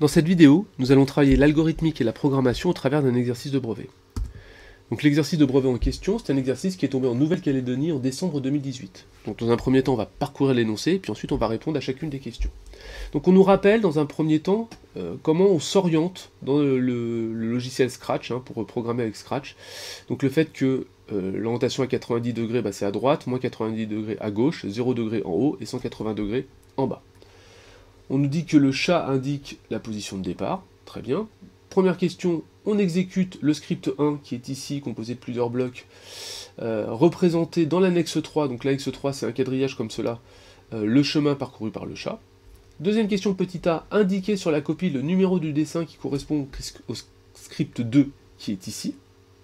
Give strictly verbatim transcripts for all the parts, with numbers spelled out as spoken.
Dans cette vidéo, nous allons travailler l'algorithmique et la programmation au travers d'un exercice de brevet. Donc l'exercice de brevet en question, c'est un exercice qui est tombé en Nouvelle-Calédonie en décembre deux mille dix-huit. Donc dans un premier temps, on va parcourir l'énoncé, puis ensuite on va répondre à chacune des questions. Donc on nous rappelle dans un premier temps euh, comment on s'oriente dans le, le, le logiciel Scratch, hein, pour programmer avec Scratch. Donc le fait que euh, l'orientation à quatre-vingt-dix degrés, bah, c'est à droite, moins quatre-vingt-dix degrés à gauche, zéro degré en haut et cent quatre-vingts degrés en bas. On nous dit que le chat indique la position de départ, très bien. Première question, on exécute le script un qui est ici, composé de plusieurs blocs, euh, représenté dans l'annexe trois, donc l'annexe trois c'est un quadrillage comme cela, euh, le chemin parcouru par le chat. Deuxième question, petit a, indiquer sur la copie le numéro du dessin qui correspond au script deux qui est ici.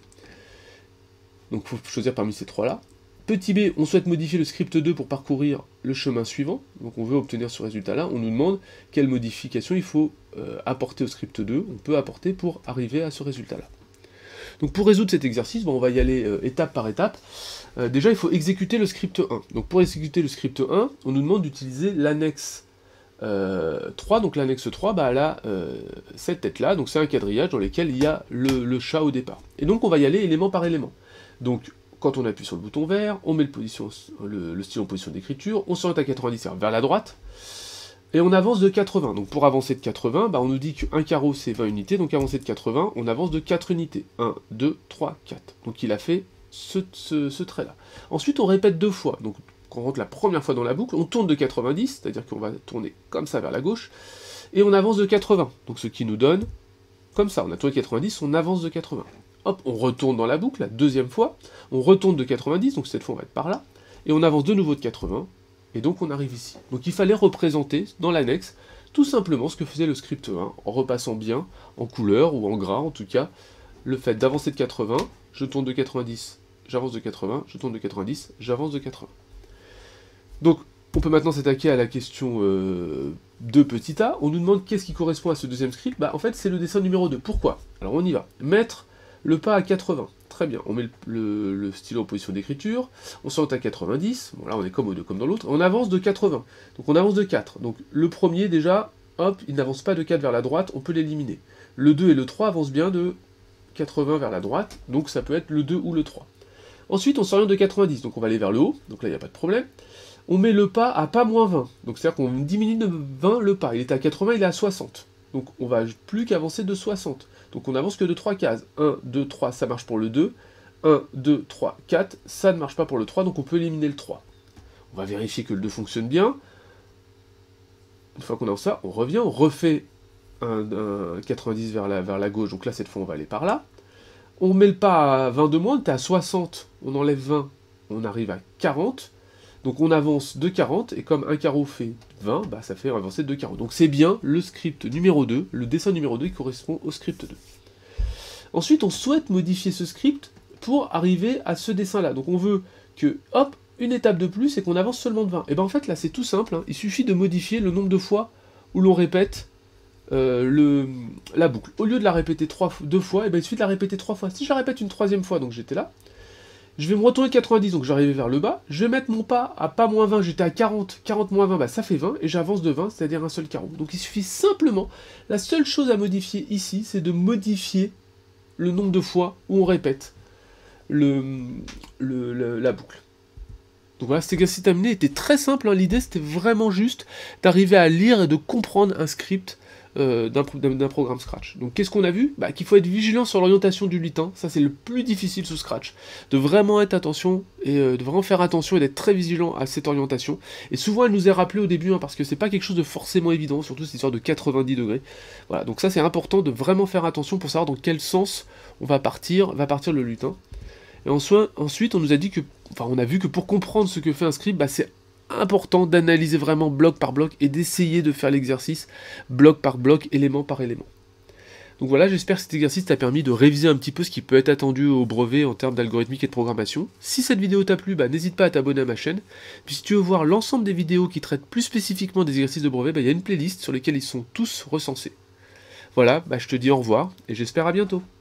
Donc il faut choisir parmi ces trois-là. Petit b, on souhaite modifier le script deux pour parcourir le chemin suivant, donc on veut obtenir ce résultat-là, on nous demande quelle modification il faut euh, apporter au script deux, on peut apporter pour arriver à ce résultat-là. Donc pour résoudre cet exercice, bon, on va y aller euh, étape par étape. Euh, déjà, il faut exécuter le script un. Donc pour exécuter le script un, on nous demande d'utiliser l'annexe euh, trois, donc l'annexe trois, bah, elle a euh, cette tête-là, donc c'est un quadrillage dans lequel il y a le, le chat au départ. Et donc on va y aller élément par élément. Donc quand on appuie sur le bouton vert, on met le, position, le, le stylo en position d'écriture, on s'oriente à quatre-vingt-dix vers la droite, et on avance de quatre-vingts. Donc pour avancer de quatre-vingts, bah on nous dit qu'un carreau c'est vingt unités, donc avancer de quatre-vingts, on avance de quatre unités. un, deux, trois, quatre. Donc il a fait ce, ce, ce trait-là. Ensuite on répète deux fois, donc quand on rentre la première fois dans la boucle, on tourne de quatre-vingt-dix, c'est-à-dire qu'on va tourner comme ça vers la gauche, et on avance de quatre-vingts. Donc ce qui nous donne, comme ça, on a tourné quatre-vingt-dix, on avance de quatre-vingts. Hop, on retourne dans la boucle, la deuxième fois, on retourne de quatre-vingt-dix, donc cette fois on va être par là, et on avance de nouveau de quatre-vingts, et donc on arrive ici. Donc il fallait représenter dans l'annexe tout simplement ce que faisait le script un, en repassant bien, en couleur, ou en gras en tout cas, le fait d'avancer de quatre-vingts, je tourne de quatre-vingt-dix, j'avance de quatre-vingts, je tourne de quatre-vingt-dix, j'avance de quatre-vingts. Donc on peut maintenant s'attaquer à la question euh, de petit a, on nous demande qu'est-ce qui correspond à ce deuxième script, bah en fait c'est le dessin numéro deux, pourquoi? Alors on y va, mettre le pas à quatre-vingts, très bien, on met le, le, le stylo en position d'écriture, on s'oriente à quatre-vingt-dix, bon là on est comme, comme dans l'autre, on avance de quatre-vingts, donc on avance de quatre, donc le premier déjà, hop, il n'avance pas de quatre vers la droite, on peut l'éliminer. Le deux et le trois avancent bien de quatre-vingts vers la droite, donc ça peut être le deux ou le trois. Ensuite on s'oriente de quatre-vingt-dix, donc on va aller vers le haut, donc là il n'y a pas de problème. On met le pas à pas moins vingt, donc c'est-à-dire qu'on diminue de vingt le pas, il est à quatre-vingts, il est à soixante. Donc on va plus qu'avancer de soixante. Donc on avance que de trois cases. un, deux, trois, ça marche pour le deux. un, deux, trois, quatre, ça ne marche pas pour le trois, donc on peut éliminer le trois. On va vérifier que le deux fonctionne bien. Une fois qu'on a ça, on revient, on refait un, un quatre-vingt-dix vers la, vers la gauche, donc là cette fois on va aller par là. On met le pas à vingt de moins, on est à soixante, on enlève vingt, on arrive à quarante. Donc on avance de quarante, et comme un carreau fait vingt, bah ça fait avancer de carreaux. Donc c'est bien le script numéro deux, le dessin numéro deux qui correspond au script deux. Ensuite, on souhaite modifier ce script pour arriver à ce dessin-là. Donc on veut que, hop, une étape de plus, et qu'on avance seulement de vingt. Et bien en fait, là c'est tout simple, hein. Il suffit de modifier le nombre de fois où l'on répète euh, le, la boucle. Au lieu de la répéter trois, deux fois, et ben il suffit de la répéter trois fois. Si je la répète une troisième fois, donc j'étais là, je vais me retourner de quatre-vingt-dix, donc j'arrive vers le bas, je vais mettre mon pas à pas moins vingt, j'étais à quarante, quarante moins vingt, bah ça fait vingt, et j'avance de vingt, c'est-à-dire un seul carreau. Donc il suffit simplement, la seule chose à modifier ici, c'est de modifier le nombre de fois où on répète le, le, le, la boucle. Donc voilà, cet exercice terminé était très simple, hein. L'idée c'était vraiment juste d'arriver à lire et de comprendre un script Euh, d'un programme Scratch. Donc qu'est-ce qu'on a vu? Bah, qu'il faut être vigilant sur l'orientation du lutin, ça c'est le plus difficile sous Scratch, de vraiment être attention, et euh, de vraiment faire attention et d'être très vigilant à cette orientation, et souvent elle nous est rappelée au début, hein, parce que c'est pas quelque chose de forcément évident, surtout cette histoire de quatre-vingt-dix degrés, voilà, donc ça c'est important de vraiment faire attention pour savoir dans quel sens on va partir, va partir le lutin. Et ensuite on nous a dit que, enfin on a vu que pour comprendre ce que fait un script, bah, c'est important d'analyser vraiment bloc par bloc et d'essayer de faire l'exercice bloc par bloc, élément par élément. Donc voilà, j'espère que cet exercice t'a permis de réviser un petit peu ce qui peut être attendu au brevet en termes d'algorithmique et de programmation. Si cette vidéo t'a plu, bah, n'hésite pas à t'abonner à ma chaîne. Puis si tu veux voir l'ensemble des vidéos qui traitent plus spécifiquement des exercices de brevet, bah, il y a une playlist sur laquelle ils sont tous recensés. Voilà, bah, je te dis au revoir et j'espère à bientôt.